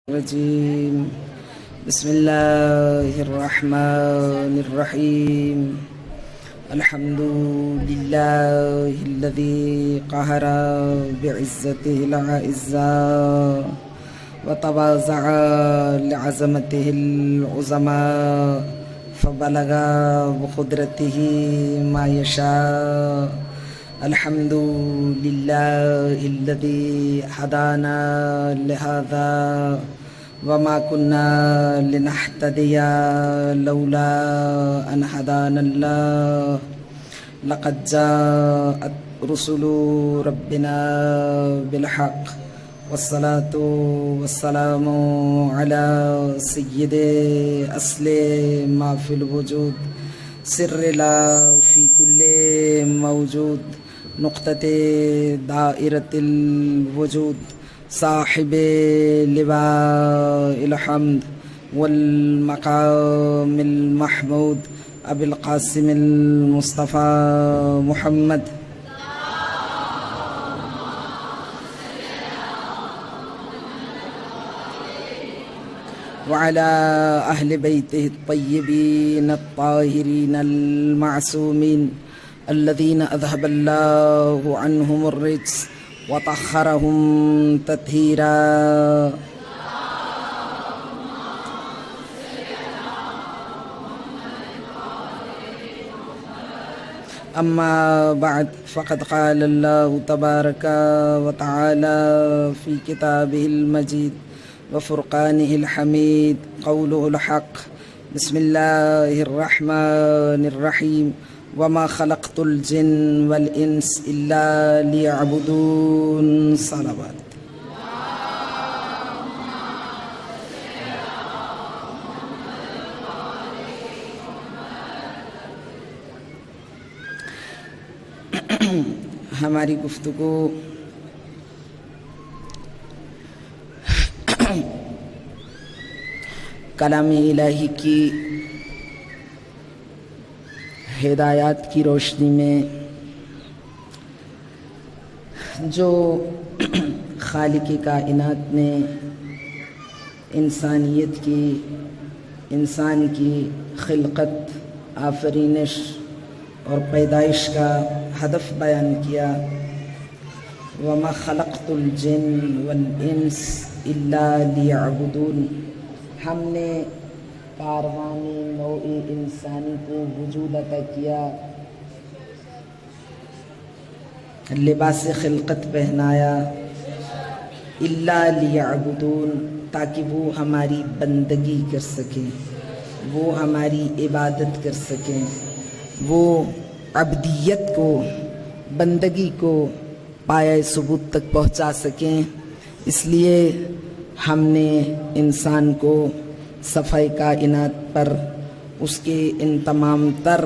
الرجيم بسم الله الرحمن الرحيم الحمد لله الذي قهر بعزته الأعزاء وتواضع لعظمته العظماء فبلغ بقدرته ما يشاء الحمد لله الذي هدانا لهذا وما كنا لنهتدي لولا أن هدانا الله لقد جاءت رسل ربنا بالحق والصلاة والسلام على سيد أصل ما في الوجود سر لا في كل موجود نقطة دائرة الوجود صاحب لواء الحمد والمقام المحمود أبي القاسم المصطفى محمد وعلى أهل بيته الطيبين الطاهرين المعصومين الذين أذهب الله عنهم الرجس وطهرهم تطهيرا أما بعد فقد قال الله تبارك وتعالى في كتابه المجيد وفرقانه الحميد قوله الحق بسم الله الرحمن الرحيم وما خلقت الجن والإنس إلا ليعبدون صلوات ہماری گفتگو کلام الہی کی ہدایات کی روشنی میں جو خالق کائنات نے انسانیت کی انسان کی خلقت آفرینش اور پیدائش کا ہدف بیان کیا وَمَا خَلَقْتُ الْجِنَّ وَالْإِنسَ إِلَّا لِيَعْبُدُونِ ہم نے کاروان نوع انسانی کو وجود عطا کیا لباس خلقت پہنایا الا لیعبدون تاکہ وہ ہماری بندگی کر سکیں وہ ہماری عبادت کر سکیں وہ عبدیت کو بندگی کو پایہ ثبوت تک پہنچا سکیں اس لیے ہم نے انسان کو صفحہ کائنات پر اس کے ان تمام تر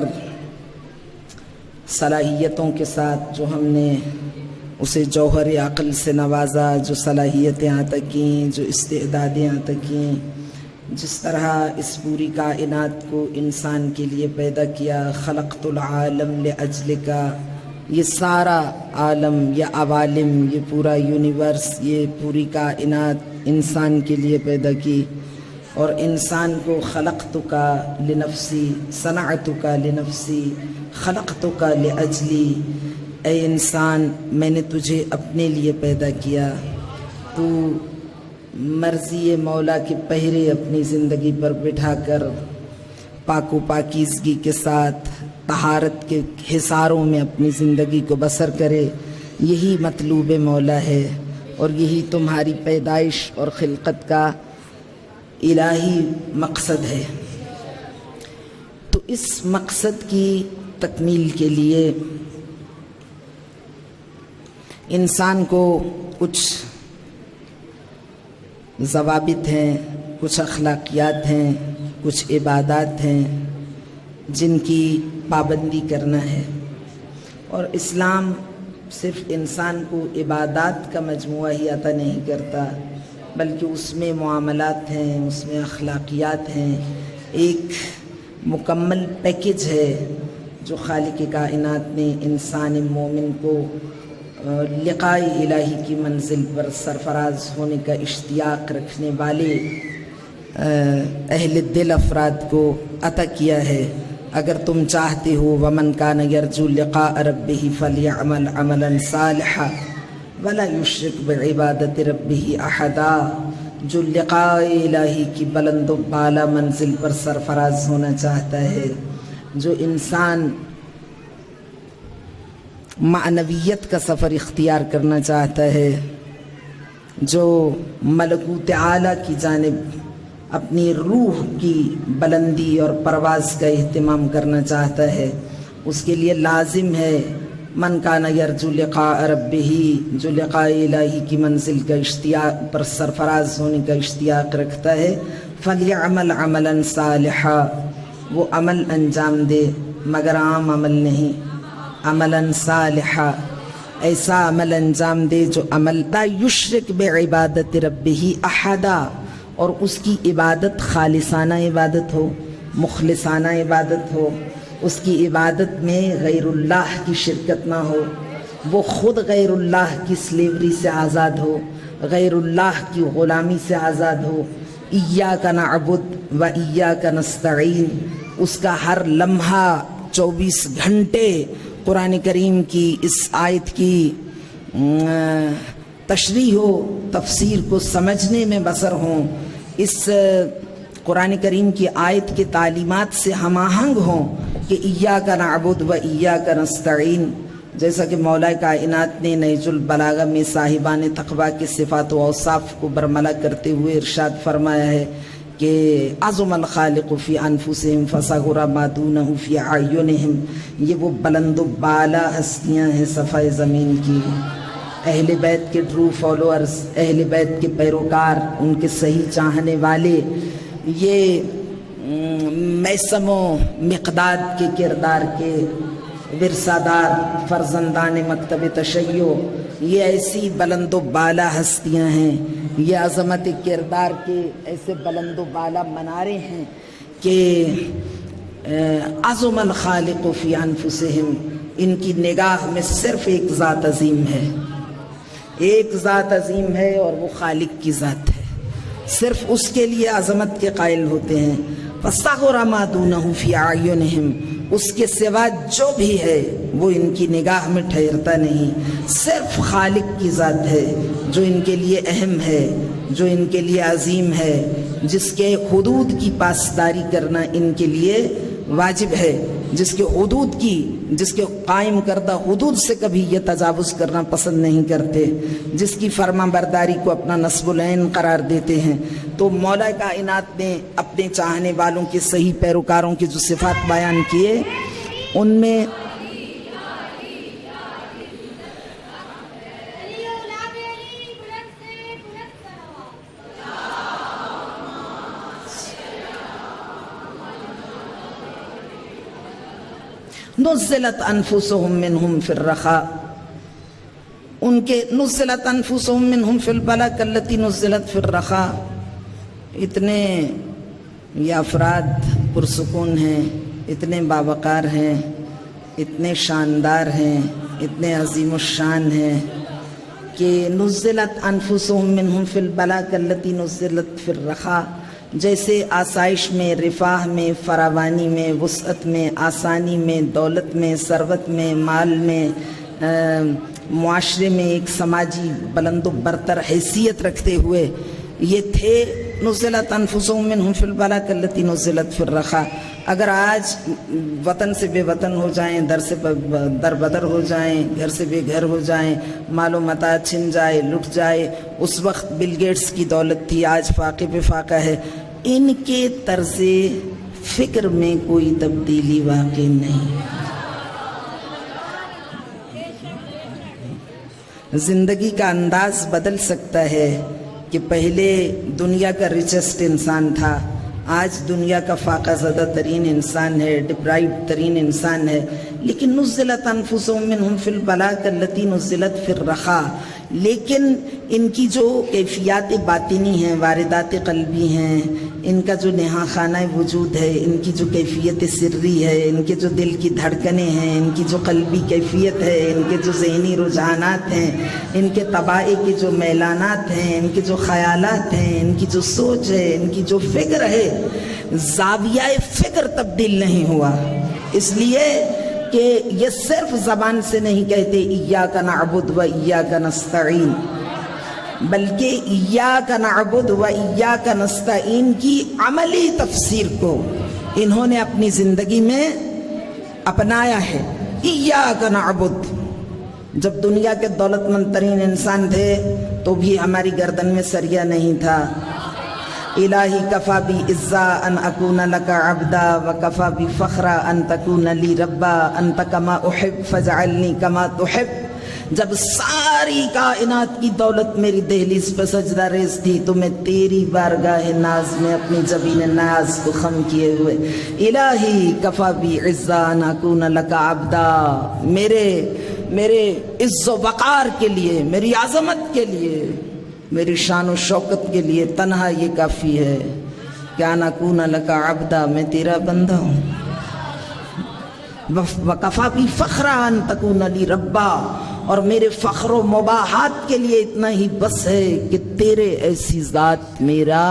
صلاحیتوں کے ساتھ جو ہم نے اسے جوہر عقل سے نوازا جو صلاحیتیں عطا کیں جو استعدادیں عطا کیں جس طرح اس پوری کائنات کو انسان کے لیے پیدا کیا خلقت العالم لأجلک یہ سارا عالم یہ عوالم یہ پورا یونیورس یہ پوری کائنات انسان کے لیے پیدا کی اور انسان کو خلقتک لنفسی صنعتک لنفسی خلقتک لأجلی اے انسان میں نے تجھے اپنے لیے پیدا کیا تو مرضی مولا کے پہرے اپنی زندگی پر بٹھا کر پاک و پاکیزگی کے ساتھ طہارت کے حصاروں میں اپنی زندگی کو بسر کرے یہی مطلوب مولا ہے اور یہی تمہاری پیدائش اور خلقت کا الہی مقصد ہے تو اس مقصد کی تکمیل کے لیے انسان کو کچھ ضوابط ہیں کچھ اخلاقیات ہیں کچھ عبادات ہیں جن کی پابندی کرنا ہے اور اسلام صرف انسان کو عبادات کا مجموعہ ہی عطا نہیں کرتا بلکہ اس میں معاملات ہیں اس میں اخلاقیات ہیں ایک مکمل پیکج ہے جو خالق کائنات نے انسان مومن کو لقائے الہی کی منزل پر سرفراز ہونے کا اشتیاق رکھنے والے اہل دل افراد کو عطا کیا ہے۔ اگر تم چاہتے ہو ومن کان یرجو لقاء ربہ فلیعمل عملا صالحا ولا یشرک بعبادت ربہ احدا، جو لقاء الہی کی بلند و بالا منزل پر سرفراز ہونا چاہتا ہے، جو انسان معنویت کا سفر اختیار کرنا چاہتا ہے، جو ملکوت اعلیٰ کی جانب اپنی روح کی بلندی اور پرواز کا اہتمام کرنا چاہتا ہے، اس کے لیے لازم ہے من کان یرجو لقاء ربہ، جو لقاء الہی کی منزل کا اشتیاق پر سرفراز ہونے کا اشتیاق رکھتا ہے، فلیعمل عملا صالحا، وہ عمل انجام دے مگر عام عمل نہیں، عملا صالحا، ایسا عمل انجام دے جو عمل لا یشرک بعبادت ربہ احدا، اور اس کی عبادت خالصانہ عبادت ہو، مخلصانہ عبادت ہو، اس کی عبادت میں غیر اللہ کی شرکت نہ ہو، وہ خود غیر اللہ کی سلیوری سے آزاد ہو، غیر اللہ کی غلامی سے آزاد ہو۔ ایاک نعبد و ایاک نستعین، اس کا ہر لمحہ 24 گھنٹے قرآن کریم کی اس آیت کی تشریح و تفسیر کو سمجھنے میں بسر ہوں، اس قرآن کریم کی آیت کی تعلیمات سے ہم آہنگ ہوں کہ ایاک نعبد و ایاک نستعین، جیسا کہ مولا کائنات نے نہج البلاغہ میں صاحبان تقویٰ کے صفات و اوصاف کو برملا کرتے ہوئے ارشاد فرمایا ہے کہ عظم الخالق فی انفسہم فصغر ما دونہ فی اعینہم، یہ وہ بلند و بالا ہستیاں ہیں صفحہ زمین کی، اہل بیت کے ٹرو فالوورز، اہل بیت کے پیروکار، ان کے صحیح چاہنے والے، یہ میسم و مقداد کے کردار کے ورثہ دار، فرزندان مکتب تشیع، یہ ایسی بلند و بالا ہستیاں ہیں، یہ عظمت کردار کے ایسے بلند و بالا منارے ہیں کہ عظم الخالق فی انفسہم، ان کی نگاہ میں صرف ایک ذات عظیم ہے، ایک ذات عظیم ہے اور وہ خالق کی ذات ہے، صرف اس کے لیے عظمت کے قائل ہوتے ہیں۔ فَصَغُرَ مَا دُونَهُ فِي أَعْيُنِهِمْ، اس کے سوا جو بھی ہے وہ ان کی نگاہ میں ٹھہرتا نہیں، صرف خالق کی ذات ہے جو ان کے لیے اہم ہے، جو ان کے لیے عظیم ہے، جس کے حدود کی پاسداری کرنا ان کے لیے واجب ہے، جس کے حدود کی، جس کے قائم کردہ حدود سے کبھی یہ تجاوز کرنا پسند نہیں کرتے، جس کی فرما برداری کو اپنا نصب العین قرار دیتے ہیں۔ تو مولا کائنات نے اپنے چاہنے والوں کے صحیح پیروکاروں کے جو صفات بیان کیے، ان میں نزلت انفسهم منهم في الرخاء، ان کے نزلت انفسهم منهم في البلاء كالتي نزلت في الرخاء، اتنے یہ افراد پرسکون ہیں، اتنے باوقار ہیں، اتنے شاندار ہیں، اتنے عظیم الشان ہیں کہ نزلت انفسهم منهم في البلاء كالتي نزلت في الرخاء، جیسے آسائش میں، رفاہ میں، فراوانی میں، وسعت میں، آسانی میں، دولت میں، ثروت میں، مال میں، معاشرے میں ایک سماجی بلند و برتر حیثیت رکھتے ہوئے یہ تھے۔ نزلت انفسهم منهم في البلاء كالتي نزلت في الرخاء، اگر آج وطن سے بے وطن ہو جائیں، در سے در بدر ہو جائیں، گھر سے بے گھر ہو جائیں، مال و متاع چھن جائے، لٹ جائے، اس وقت بل گیٹس کی دولت تھی، آج فاقے پہ فاقہ ہے، ان کے طرز فکر میں کوئی تبدیلی واقع نہیں۔ زندگی کا انداز بدل سکتا ہے کہ پہلے دنیا کا ریچسٹ انسان تھا، آج دنیا کا فاقہ زدہ ترین انسان ہے، ڈپرائیوڈ ترین انسان ہے، لیکن نزلت انفسهم منهم في البلاء كالتي نزلت في الرخاء، لیکن ان کی جو کیفیات باطنی ہیں، واردات قلبی ہیں، ان کا جو نہا خانہ وجود ہے، ان کی جو کیفیت سری ہے، ان کے جو دل کی دھڑکنیں ہیں، ان کی جو قلبی کیفیت ہے، ان کے جو ذہنی رجحانات ہیں، ان کے طباع کے جو میلانات ہیں، ان کے جو خیالات ہیں، ان کی جو سوچ ہے، ان کی جو فکر ہے، زاویہ فکر تبدیل نہیں ہوا۔ اس لیے کہ یہ صرف زبان سے نہیں کہتے ایاک نعبد و ایاک نستعین، بلکہ ایاک نعبد و ایاک نستعین کی عملی تفسیر کو انہوں نے اپنی زندگی میں اپنایا ہے۔ ایاک نعبد، جب دنیا کے دولت مند ترین انسان تھے تو بھی ہماری گردن میں سریا نہیں تھا۔ الہی کفا بی عزا ان اکون لکا عبدا و کفا بی فخرا ان تکون لی ربا انت کما احب فجعلنی کما تحب۔ جب ساری کائنات کی دولت میری دہلیز پہ سجدہ ریز تھی تو میں تیری بارگاہ ناز میں اپنی جبین ناز کو خم کیے ہوئے الہی کفا بی عزا ان اکون لکا عبدا، میرے عز و وقار کے لیے، میری عظمت کے لیے، میری شان و شوکت کے لیے تنہا یہ کافی ہے کہ ان اکون لکا عبدا، میں تیرا بندہ ہوں۔ وَكَفَى بِي فَخْرًا أَن تَكُونَ لِي رَبًّا، اور میرے فخر و مباحات کے لیے اتنا ہی بس ہے کہ تیرے ایسی ذات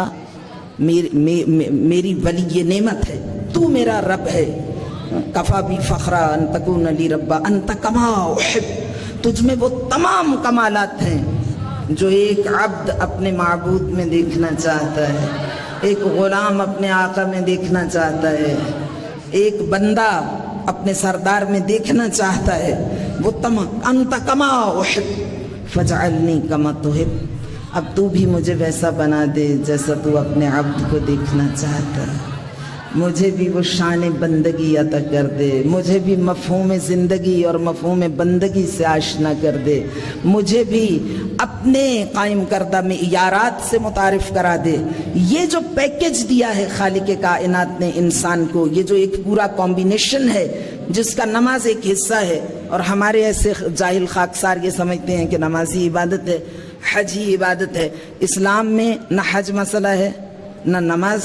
میری ولی نعمت ہے، تو میرا رب ہے۔ کفا بی فخرا ان تکون لی ربا انت کما احب، تجھ میں وہ تمام کمالات ہیں جو ایک عبد اپنے معبود میں دیکھنا چاہتا ہے، ایک غلام اپنے آقا میں دیکھنا چاہتا ہے، ایک بندہ اپنے سردار میں دیکھنا چاہتا ہے، وہ تمام انت کما احب فجعلنی کما تحب۔ اب تو بھی مجھے ویسا بنا دے جیسا تو اپنے عبد کو دیکھنا چاہتا ہے، مجھے بھی وہ شان بندگی عطا کر دے، مجھے بھی مفہوم زندگی اور مفہوم بندگی سے آشنا کر دے، مجھے بھی اپنے قائم کردہ معیارات سے متعارف کرا دے۔ یہ جو پیکج دیا ہے خالق کائنات نے انسان کو، یہ جو ایک پورا کمبینیشن ہے جس کا نماز ایک حصہ ہے، اور ہمارے ایسے جاہل خاکسار یہ سمجھتے ہیں کہ نماز ہی عبادت ہے، حج ہی عبادت ہے۔ اسلام میں نہ حج مسئلہ ہے، نہ نماز،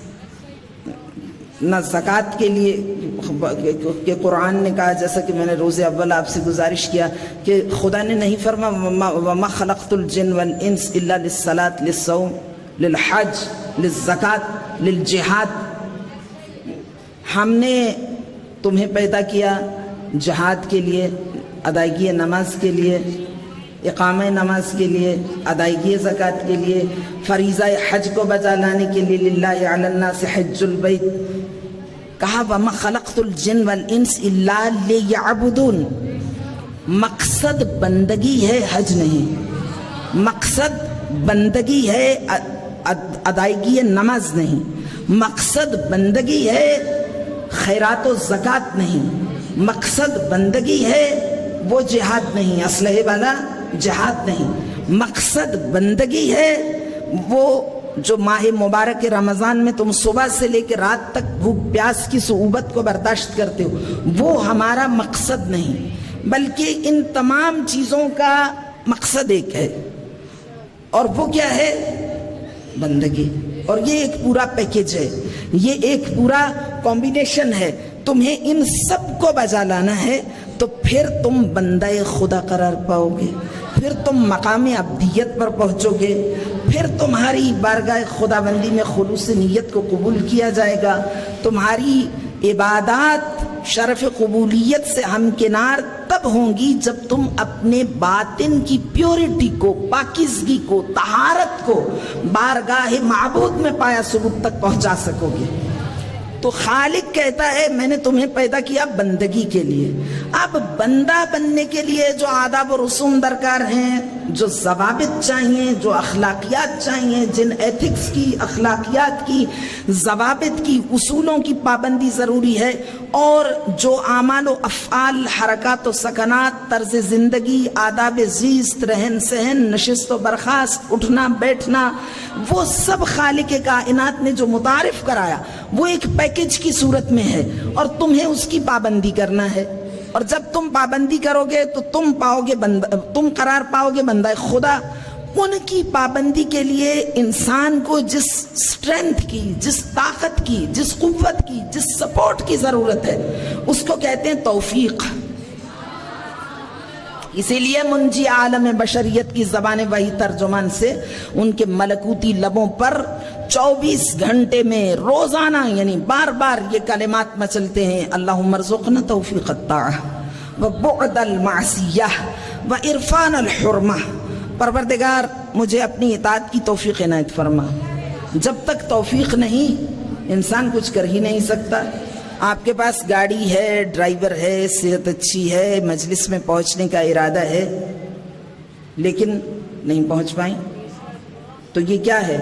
نہ زکوٰۃ کے لیے کہ قرآن نے کہا، جیسا کہ میں نے روز اول آپ سے گزارش کیا کہ خدا نے نہیں فرما وَمَا خَلَقْتُ الْجِنَّ وَالْإِنسَ إِلَّا لِلصَّلَاةِ لِلصَّوْمِ لِلْحَجِّ لِلزَّكَاةِ لِلْجِہَاد۔ ہم نے تمہیں پیدا کیا جہاد کے لیے، ادائیگی نماز کے لیے، اقامہ نماز کے لیے، ادائیگی زکوٰۃ کے لیے، فریضہ حج کو بجا لانے کے لیے، للہ علی الناس حج البیت۔ کہا وَمَا خَلَقْتُ الْجِنَّ وَالْإِنسَ إِلَّا لِيَعْبُدُونَ، مقصد بندگی ہے، حج نہیں، مقصد بندگی ہے، ادائیگی نماز نہیں، مقصد بندگی ہے، خیرات و زکوٰۃ نہیں، مقصد بندگی ہے وہ جہاد نہیں، اسلحے والا جہاد نہیں، مقصد بندگی ہے وہ جو ماہ مبارک رمضان میں تم صبح سے لے کے رات تک بھوک پیاس کی صعوبت کو برداشت کرتے ہو، وہ ہمارا مقصد نہیں، بلکہ ان تمام چیزوں کا مقصد ایک ہے، اور وہ کیا ہے؟ بندگی۔ اور یہ ایک پورا پیکج ہے، یہ ایک پورا کمبینیشن ہے۔ تمہیں ان سب کو بجا لانا ہے تو پھر تم بندہ خدا قرار پاؤ گے، پھر تم مقام عبدیت پر پہنچو گے، پھر تمہاری بارگاہ خدا بندی میں خلوص نیت کو قبول کیا جائے گا، تمہاری عبادات شرف قبولیت سے ہمکنار تب ہوں گی جب تم اپنے باطن کی پیورٹی کو، پاکیزگی کو، طہارت کو بارگاہ معبود میں پایا ثبوت تک پہنچا سکو گے۔ تو خالق کہتا ہے میں نے تمہیں پیدا کیا بندگی کے لیے۔ اب بندہ بننے کے لیے جو آداب و رسوم درکار ہیں، جو ضوابط چاہیے، جو اخلاقیات چاہیے، جن ایتھکس کی، اخلاقیات کی، ضوابط کی، اصولوں کی پابندی ضروری ہے، اور جو اعمال و افعال، حرکات و سکنات، طرز زندگی، آداب زیست، رہن سہن، نشست و برخاست، اٹھنا بیٹھنا، وہ سب خالق کائنات نے جو متعارف کرایا وہ ایک پیکج کی صورت میں ہے، اور تمہیں اس کی پابندی کرنا ہے۔ اور جب تم پابندی کرو گے تو تم قرار پاؤ گے بندہ خدا، ان کی پابندی کے لیے انسان کو جس اسٹرینتھ کی، جس طاقت کی، جس قوت کی، جس سپورٹ کی ضرورت ہے، اس کو کہتے ہیں توفیق۔ اسی لیے منجی عالم بشریت کی زبان وحی ترجمان سے ان کے ملکوتی لبوں پر 24 گھنٹے میں روزانہ یعنی بار بار یہ کلمات مچلتے ہیں، اللہم ارزقنا توفیق الطاعہ وبعد المعصیہ وعرفان الحرمہ۔ پروردگار مجھے اپنی اطاعت کی توفیق عنایت فرما۔ جب تک توفیق نہیں انسان کچھ کر ہی نہیں سکتا۔ آپ کے پاس گاڑی ہے، ڈرائیور ہے، صحت اچھی ہے، مجلس میں پہنچنے کا ارادہ ہے، لیکن نہیں پہنچ پائیں تو یہ کیا ہے؟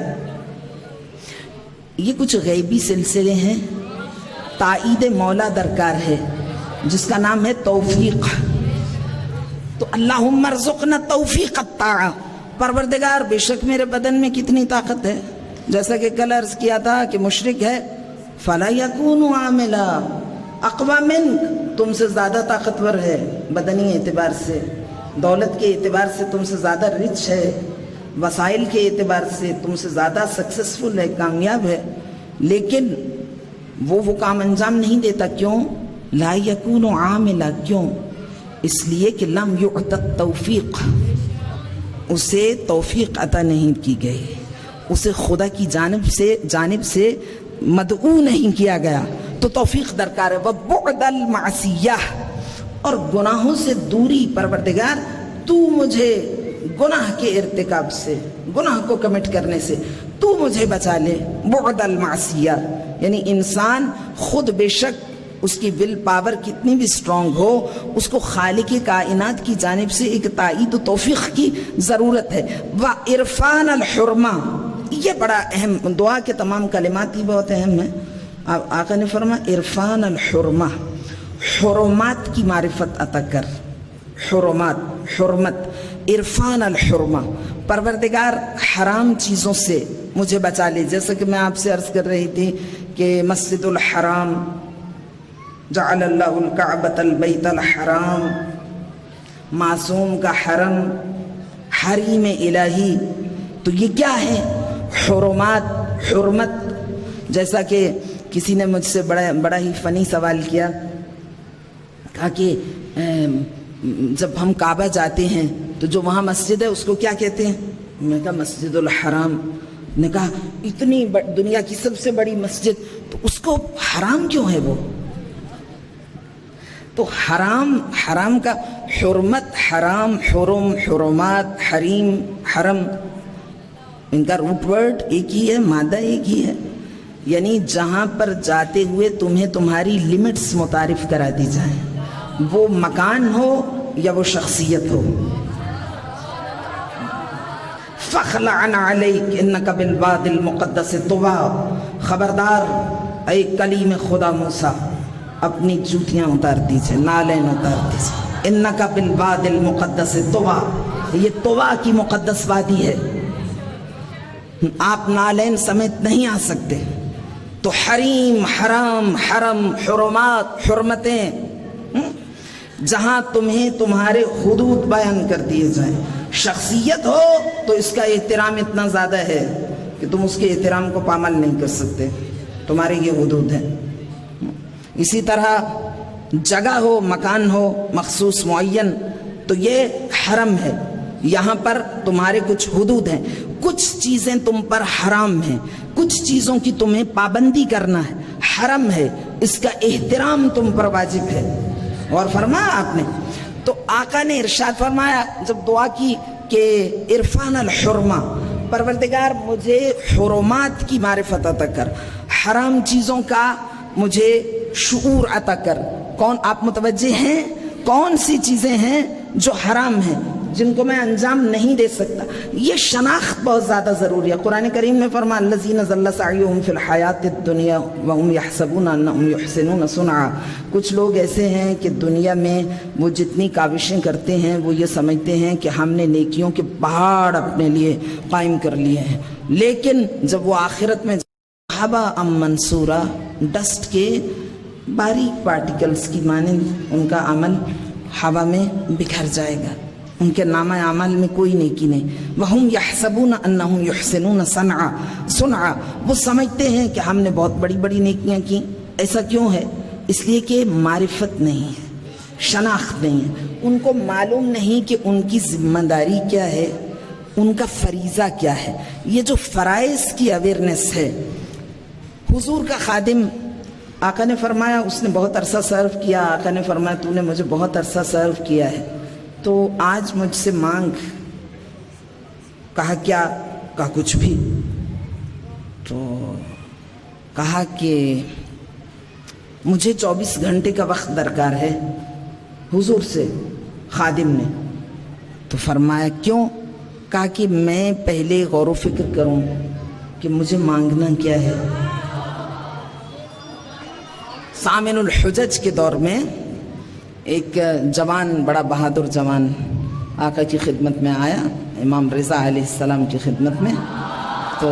یہ کچھ غیبی سلسلے ہیں، تائید مولا درکار ہے جس کا نام ہے توفیق۔ تو اللہم ارزقنا توفیق الطاعہ، پروردگار بے شک میرے بدن میں کتنی طاقت ہے، جیسا کہ کل عرض کیا تھا کہ مشرک ہے فَلَا يَكُونُ عَامِلًا اقوى منک، تم سے زیادہ طاقتور ہے بدنی اعتبار سے، دولت کے اعتبار سے تم سے زیادہ رچ ہے، وسائل کے اعتبار سے تم سے زیادہ سکسسفل ہے، کامیاب ہے، لیکن وہ کام انجام نہیں دیتا۔ کیوں؟ لا يكون عاملا، کیوں؟ اس لیے کہ لم یعط التوفیق، اسے توفیق عطا نہیں کی گئی، اسے خدا کی جانب سے مدعو نہیں کیا گیا، تو توفیق درکار ہے۔ وبعد المعصیہ، اور گناہوں سے دوری، پروردگار تو مجھے گناہ کے ارتکاب سے، گناہ کو کمٹ کرنے سے تو مجھے بچا لے۔ بعد المعصیہ یعنی انسان خود بے شک اس کی ول پاور کتنی بھی سٹرونگ ہو، اس کو خالق کائنات کی جانب سے ایک تائید و توفیق کی ضرورت ہے۔ وعرفان الحرمہ، یہ بڑا اہم، دعا کے تمام کلمات ہی بہت اہم ہیں۔ آقا نے فرمایا عرفان الحرمہ، حرمات کی معرفت عطا کر، حرمات، حرمت، عرفان الحرمہ، پروردگار حرام چیزوں سے مجھے بچا لے۔ جیسا کہ میں آپ سے عرض کر رہی تھی کہ مسجد الحرام، جعل اللہ الکعبۃ البیت الحرام، معصوم کا حرم، حریم الہی، تو یہ کیا ہے؟ حرمات، حرمت۔ جیسا کہ کسی نے مجھ سے بڑا ہی فنی سوال کیا، کہا کہ جب ہم کعبہ جاتے ہیں تو جو وہاں مسجد ہے اس کو کیا کہتے ہیں؟ میں کہا مسجد الحرام۔ نے کہا اتنی دنیا کی سب سے بڑی مسجد، تو اس کو حرام کیوں ہے وہ؟ تو حرام کا حرمت، حرام، حرم، حرمات، حریم، حرم، ان کا روٹ ورڈ ایک ہی ہے، مادہ ایک ہی ہے، یعنی جہاں پر جاتے ہوئے تمہیں تمہاری لمٹس متعارف کرا دی جائیں، وہ مکان ہو یا وہ شخصیت ہو۔ فَخْلَعْنَ عَلَيْكَ إِنَّكَ بِالْوَادِ الْمُقَدَّسِ طُوًى، خبردار اے کلیم خدا موسیٰ، اپنی جوتیاں اتار دیجئے، نالین اتار دیجئے۔ إِنَّكَ بِالْوَادِ الْمُقَدَّسِ طُوًى، یہ طُوًى کی مقدس وادی ہے، آپ نالین سمیت نہیں آ سکتے۔ تو حریم، حرام، حرم، حرمات، حرمتیں، جہاں تمہیں تمہارے حدود بیان کر دیے جائیں۔ شخصیت ہو تو اس کا احترام اتنا زیادہ ہے کہ تم اس کے احترام کو پامال نہیں کر سکتے، تمہارے یہ حدود ہیں۔ اسی طرح جگہ ہو، مکان ہو مخصوص معین، تو یہ حرم ہے، یہاں پر تمہارے کچھ حدود ہیں، کچھ چیزیں تم پر حرام ہیں، کچھ چیزوں کی تمہیں پابندی کرنا ہے، حرم ہے، اس کا احترام تم پر واجب ہے۔ اور فرمایا آپ نے، تو آقا نے ارشاد فرمایا جب دعا کی کہ عرفان الحرمہ، پروردگار مجھے حرمات کی معرفت عطا کر، حرام چیزوں کا مجھے شعور عطا کر۔ کون آپ متوجہ ہیں کون سی چیزیں ہیں جو حرام ہیں، جن کو میں انجام نہیں دے سکتا؟ یہ شناخت بہت زیادہ ضروری ہے۔ قرآن کریم میں فرمایا الذین ضل سعیہم فی الحیات الدنیا وہم یحسبون انہم یحسنون صنعا، کچھ لوگ ایسے ہیں کہ دنیا میں وہ جتنی کاوشیں کرتے ہیں وہ یہ سمجھتے ہیں کہ ہم نے نیکیوں کے پہاڑ اپنے لیے قائم کر لیے ہیں، لیکن جب وہ آخرت میں حباء منصورا، ڈسٹ کے باریک پارٹیکلز کی مانند ان کا عمل ہوا میں بکھر جائے گا۔ ان کے نامہ اعمال میں کوئی نیکی نہیں. وَهُمْ يَحْسَبُونَ أَنَّهُمْ يُحْسِنُونَ صُنْعًا وہ سمجھتے ہیں کہ ہم نے بہت بڑی بڑی نیکیاں کی. ایسا کیوں ہے؟ اس لیے کہ معرفت نہیں ہے، شناخت نہیں ہے. ان کو معلوم نہیں کہ ان کی ذمہ داری کیا ہے، ان کا فریضہ کیا ہے. یہ جو فرائض کی اویئرنیس ہے. حضور کا خادم آقا نے فرمایا اس نے بہت عرصہ سرو کیا. آقا نے فرمایا تو نے مجھے بہت عرصہ سرو کیا ہے تو آج مجھ سے مانگ. کہا کیا؟ کہا کچھ بھی. تو کہا کہ مجھے 24 گھنٹے کا وقت درکار ہے حضور سے. خادم نے تو فرمایا کیوں؟ کہا کہ میں پہلے غور و فکر کروں کہ مجھے مانگنا کیا ہے. سامن الحجج کے دور میں ایک جوان، بڑا بہادر جوان آقا کی خدمت میں آیا، امام رضا علیہ السلام کی خدمت میں. تو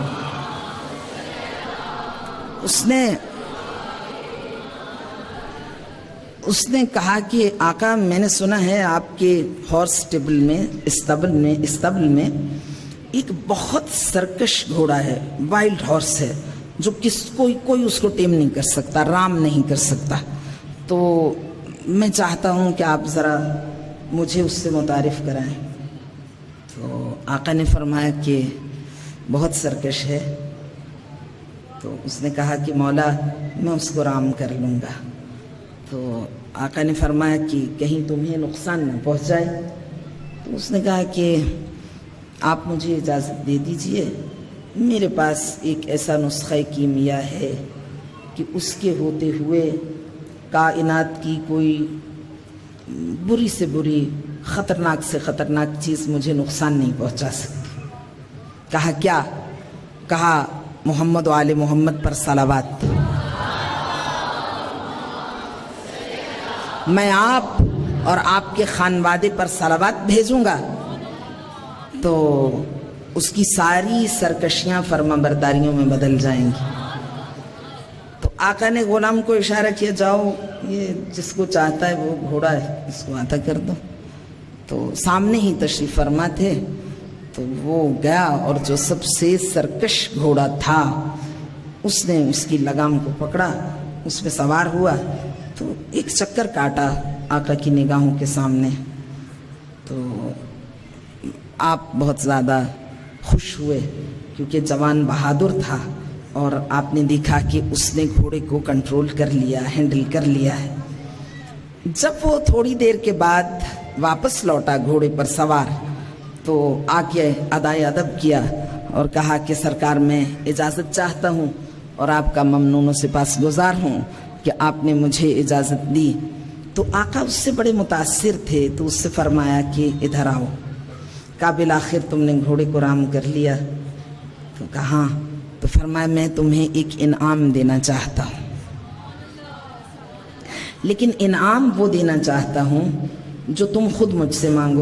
اس نے کہا کہ آقا میں نے سنا ہے آپ کے ہارس اسٹیبل میں ایک بہت سرکش گھوڑا ہے، وائلڈ ہارس ہے، جو کوئی اس کو ٹیم نہیں کر سکتا، رام نہیں کر سکتا. تو میں چاہتا ہوں کہ آپ ذرا مجھے اس سے متعارف کرائیں. تو آقا نے فرمایا کہ بہت سرکش ہے. تو اس نے کہا کہ مولا میں اس کو رام کر لوں گا. تو آقا نے فرمایا کہ کہیں تمہیں نقصان نہ پہنچ جائے. تو اس نے کہا کہ آپ مجھے اجازت دے دیجئے، میرے پاس ایک ایسا نسخہ کیمیا ہے کہ اس کے ہوتے ہوئے کائنات کی کوئی بری سے بری، خطرناک سے خطرناک چیز مجھے نقصان نہیں پہنچا سکتی. کہا کیا؟ کہا محمد و آل محمد پر صلوات. میں آپ اور آپ کے خانوادے پر صلوات بھیجوں گا تو اس کی ساری سرکشیاں فرما برداریوں میں بدل جائیں گی. تو آقا نے غلام کو اشارہ کیا، جاؤ یہ جس کو چاہتا ہے وہ گھوڑا ہے اس کو عطا کر دو. تو سامنے ہی تشریف فرما تھے. تو وہ گیا اور جو سب سے سرکش گھوڑا تھا اس نے اس کی لگام کو پکڑا، اس پہ سوار ہوا. تو ایک چکر کاٹا آقا کی نگاہوں کے سامنے. تو آپ بہت زیادہ خوش ہوئے کیونکہ جوان بہادر تھا اور آپ نے دیکھا کہ اس نے گھوڑے کو کنٹرول کر لیا، ہینڈل کر لیا ہے. جب وہ تھوڑی دیر کے بعد واپس لوٹا گھوڑے پر سوار تو آ کے ادائے ادب کیا اور کہا کہ سرکار میں اجازت چاہتا ہوں اور آپ کا ممنون و سپاس گزار ہوں کہ آپ نے مجھے اجازت دی. تو آقا اس سے بڑے متاثر تھے تو اس سے فرمایا کہ ادھر آؤ. کہا بالآخر تم نے گھوڑے کو رام کر لیا؟ تو کہا. تو فرمایا میں تمہیں ایک انعام دینا چاہتا ہوں، لیکن انعام وہ دینا چاہتا ہوں جو تم خود مجھ سے مانگو،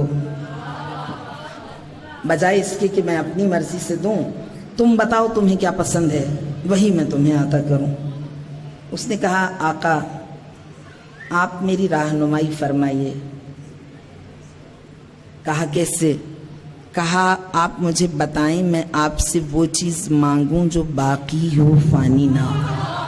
بجائے اس کے کہ میں اپنی مرضی سے دوں. تم بتاؤ تمہیں کیا پسند ہے، وہی میں تمہیں عطا کروں. اس نے کہا آقا آپ میری رہنمائی فرمائیے. کہا کیسے؟ کہا آپ مجھے بتائیں میں آپ سے وہ چیز مانگوں جو باقی ہو، فانی نہ ہو،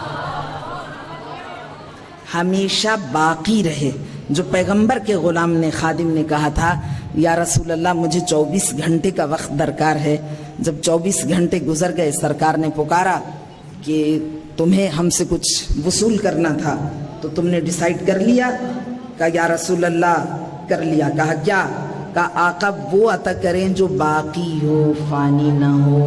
ہمیشہ باقی رہے. جو پیغمبر کے غلام نے، خادم نے کہا تھا یا رسول اللہ مجھے 24 گھنٹے کا وقت درکار ہے. جب 24 گھنٹے گزر گئے سرکار نے پکارا کہ تمہیں ہم سے کچھ وصول کرنا تھا تو تم نے ڈیسائیڈ کر لیا؟ کہا یا رسول اللہ کر لیا. کہا کیا؟ کہا آقا وہ عطا کریں جو باقی ہو، فانی نہ ہو.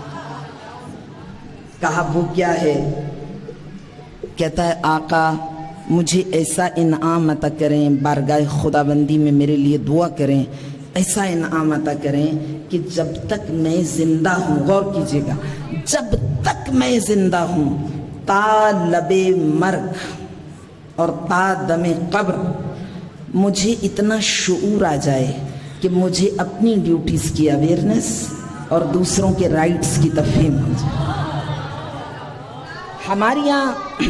کہا وہ کیا ہے؟ کہتا ہے آقا مجھے ایسا انعام عطا کریں، بارگاہ خداوندی میں میرے لیے دعا کریں، ایسا انعام عطا کریں کہ جب تک میں زندہ ہوں، غور کیجئے گا، جب تک میں زندہ ہوں، تا لب مرگ اور تا دم قبر مجھے اتنا شعور آ جائے کہ مجھے اپنی ڈیوٹیز کی اویئرنس اور دوسروں کے رائٹس کی تفہیم ہو جائے. ہمارے یہاں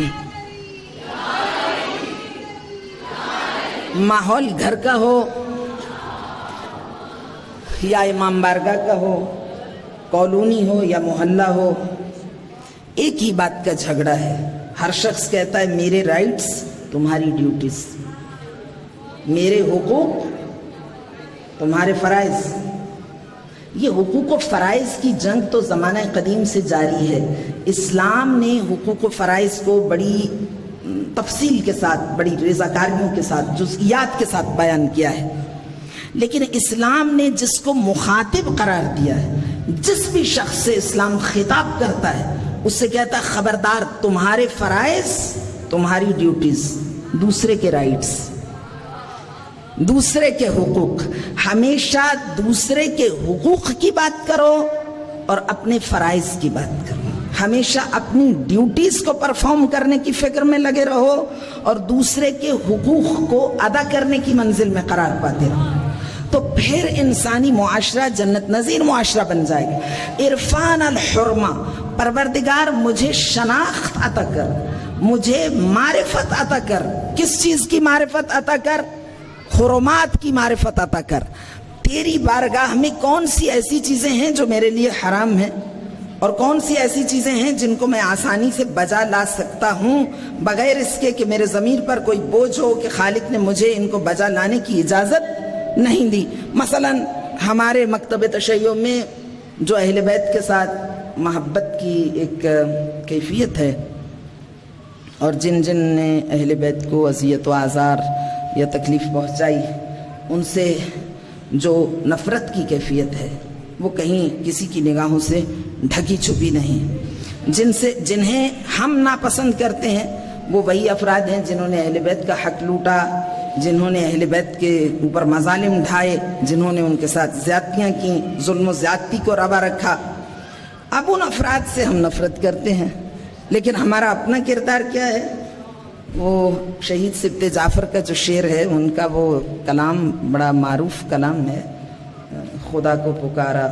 ماحول گھر کا ہو یا امام بارگاہ کا ہو، کالونی ہو یا محلہ ہو، ایک ہی بات کا جھگڑا ہے۔ ہر شخص کہتا ہے میرے رائٹس تمہاری ڈیوٹیز، میرے حقوق تمہارے فرائض۔ یہ حقوق و فرائض کی جنگ تو زمانہ قدیم سے جاری ہے۔ اسلام نے حقوق و فرائض کو بڑی تفصیل کے ساتھ، بڑی رضاکاریوں کے ساتھ، جزئیات کے ساتھ بیان کیا ہے، لیکن اسلام نے جس کو مخاطب قرار دیا ہے، جس بھی شخص سے اسلام خطاب کرتا ہے، اس سے کہتا ہے خبردار، تمہارے فرائض تمہاری ڈیوٹیز، دوسرے کے رائٹس، دوسرے کے حقوق، ہمیشہ دوسرے کے حقوق کی بات کرو اور اپنے فرائض کی بات کرو۔ ہمیشہ اپنی ڈیوٹیز کو پرفارم کرنے کی فکر میں لگے رہو اور دوسرے کے حقوق کو ادا کرنے کی منزل میں قرار پاتے رہو، تو پھر انسانی معاشرہ جنت نظیر معاشرہ بن جائے گا۔ عرفان الحرمہ، پروردگار مجھے شناخت عطا کر، مجھے معرفت عطا کر۔ کس چیز کی معرفت عطا کر؟ حرمات کی معرفت عطا کر۔ تیری بارگاہ میں کون سی ایسی چیزیں ہیں جو میرے لیے حرام ہیں، اور کون سی ایسی چیزیں ہیں جن کو میں آسانی سے بجا لا سکتا ہوں بغیر اس کے کہ میرے ضمیر پر کوئی بوجھ ہو کہ خالق نے مجھے ان کو بجا لانے کی اجازت نہیں دی۔ مثلا ہمارے مکتب تشیع میں جو اہل بیت کے ساتھ محبت کی ایک کیفیت ہے، اور جن جن نے اہل بیت کو اذیت و آزار یا تکلیف پہنچائی، ان سے جو نفرت کی کیفیت ہے وہ کہیں کسی کی نگاہوں سے ڈھکی چھپی نہیں۔ جنہیں ہم ناپسند کرتے ہیں وہ وہی افراد ہیں جنہوں نے اہل بیت کا حق لوٹا، جنہوں نے اہل بیت کے اوپر مظالم ڈھائے، جنہوں نے ان کے ساتھ زیادتیاں کی، ظلم و زیادتی کو روا رکھا۔ اب ان افراد سے ہم نفرت کرتے ہیں، لیکن ہمارا اپنا کردار کیا ہے؟ وہ شہید سبط جعفر کا جو شعر ہے، ان کا وہ کلام بڑا معروف کلام ہے، خدا کو پکارا۔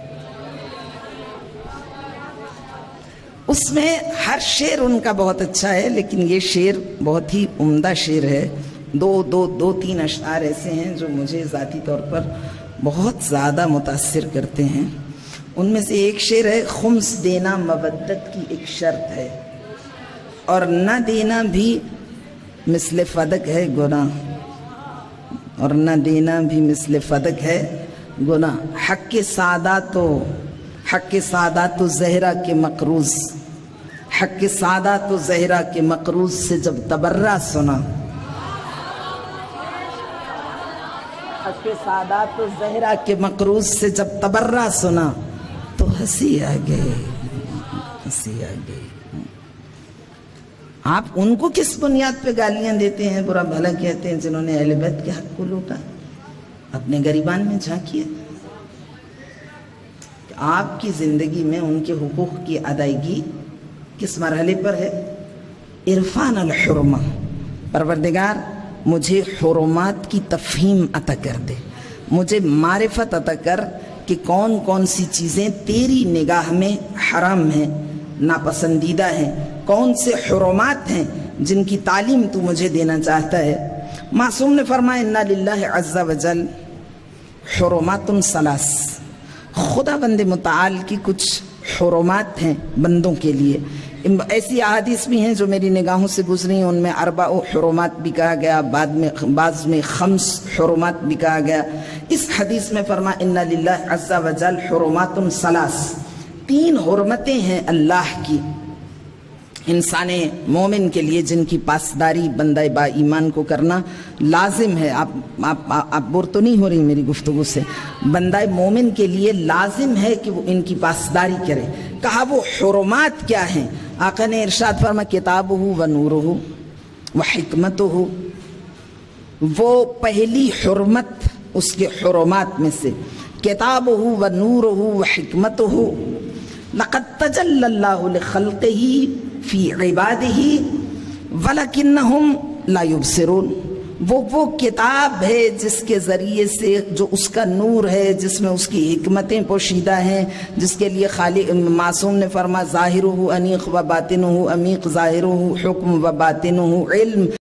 اس میں ہر شعر ان کا بہت اچھا ہے، لیکن یہ شعر بہت ہی عمدہ شعر ہے۔ دو تین اشعار ایسے ہیں جو مجھے ذاتی طور پر بہت زیادہ متاثر کرتے ہیں۔ ان میں سے ایک شعر ہے، خمس دینا مودت کی ایک شرط ہے، اور نہ دینا بھی مثل فدق ہے گناہ، اور نہ دینا بھی مثل فدق ہے گناہ۔ حق سادات و زہرا کے مقروض، حق سادات و زہرا کے مقروض سے جب تبرہ سنا، حق سادات و زہرا کے مقروض سے جب تبرہ سنا تو ہنسی آ گئی، ہنسی آ گئی۔ آپ ان کو کس بنیاد پہ گالیاں دیتے ہیں، برا بھلا کہتے ہیں، جنہوں نے اہل بیت کے حق کو لوٹا؟ اپنے گریبان میں جھانکیے، آپ کی زندگی میں ان کے حقوق کی ادائیگی کس مرحلے پر ہے؟ عرفان الحرمہ، پروردگار مجھے حرمات کی تفہیم عطا کر دے، مجھے معرفت عطا کر کہ کون کون سی چیزیں تیری نگاہ میں حرام ہیں، ناپسندیدہ ہیں، کون سے حرمات ہیں جن کی تعلیم تو مجھے دینا چاہتا ہے۔ معصوم نے فرمایا اِنَّ لِلَّهِ عَزَّ وَجَلَّ حرمات ثلاث، خدا بند متعال کی کچھ حرمات ہیں بندوں کے لیے۔ ایسی احادیث بھی ہیں جو میری نگاہوں سے گزری، ان میں اربع حرمات بھی کہا گیا، بعض میں خمس حرمات بھی کہا گیا۔ اس حدیث میں فرمایا اِنَّ لِلَّهِ عَزَّ وَجَلَّ حرمات ثلاث، تین حرمتیں ہیں اللہ کی انسان مومن کے لیے، جن کی پاسداری بندہ با ایمان کو کرنا لازم ہے۔ آپ بور تو نہیں ہو رہی میری گفتگو سے؟ بندہ مومن کے لیے لازم ہے کہ وہ ان کی پاسداری کرے۔ کہا وہ حرمات کیا ہیں؟ آقا نے ارشاد فرمایا کتابہ و نورہ و حکمتہ، وہ پہلی حرمت اس کے حرمات میں سے، کتابہ و نورہ و حکمتہ، لقد تجلی اللہ لخلقہ فی عبادہ ولکنہم لا یبصرون، وہ کتاب ہے جس کے ذریعے سے، جو اس کا نور ہے، جس میں اس کی حکمتیں پوشیدہ ہیں، جس کے لیے خالق معصوم نے فرمایا ظاہرہ انیق و باطنہ عمیق، ظاہرہ حکم و باطنہ علم۔